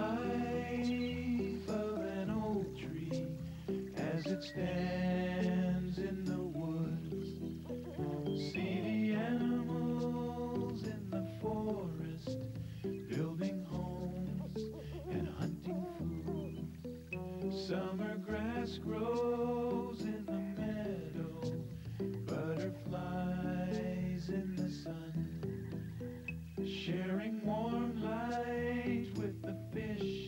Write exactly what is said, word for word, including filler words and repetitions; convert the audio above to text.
life of an old tree as it stands in the woods. See the animals in the forest building homes and hunting food. Summer grass grows in the meadow, butterflies in the sun, sharing warm light with the fish